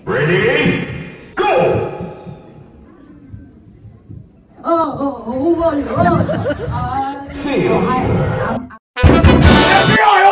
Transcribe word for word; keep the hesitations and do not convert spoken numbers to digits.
Ready? Go! Oh, oh, oh, oh, oh, oh, uh, See you. oh, I, I'm, F B I!